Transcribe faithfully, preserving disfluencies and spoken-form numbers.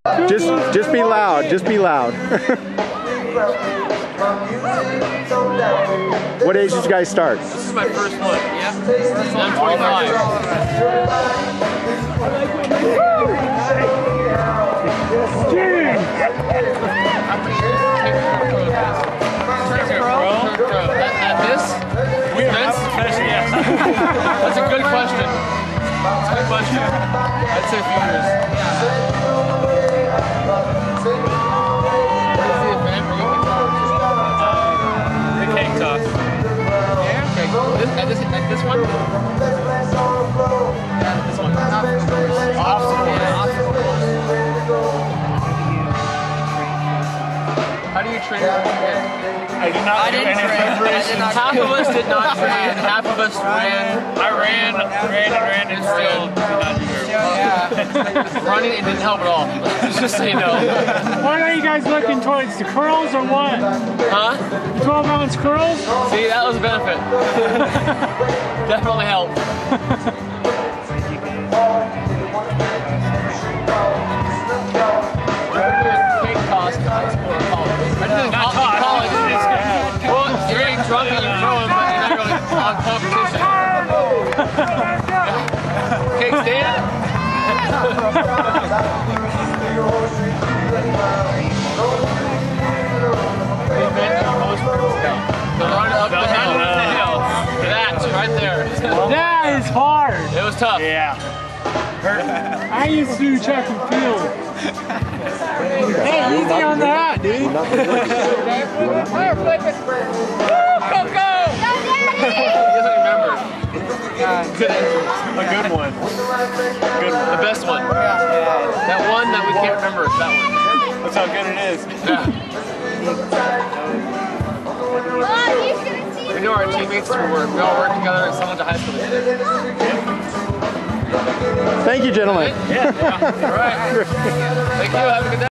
Just, just be loud. Just be loud. What age did you guys start? This is my first one. Yeah. I'm twenty-five. At this? With this? That's a good question. That's a good question. I'd say a few years. The cake toss. Yeah? Okay. This, at this, at this one? Yeah, this one. Awesome. Yeah. How do you train? I did not I do didn't any train. I preparation. did not Half of us did not train, half of us ran. I ran, ran, and ran, and still did not do very well. Yeah. Running, it didn't help at all. Just so you know. Why are you guys looking towards the curls or what? Huh? twelve ounce curls? See, that was a benefit. Definitely helped. Cake toss in high school or college. I did it in Not college. toss. Well, you're getting drunk and you're throwing, but you're not really on competition. Cake stand? The run up the hill. The hill. That's right there. That is hard. It was tough. Yeah. I used to do track and field. Hey, easy on that, dude. Go, go! He doesn't remember. Good entrance. A good one. Good one. The best one. That one that we can't remember is that one. That's how good it is. Yeah. We know our teammates, we, were, we all worked together at Summerton High School. Thank you, gentlemen. Yeah. Yeah. All right. Thank you. Have a good day.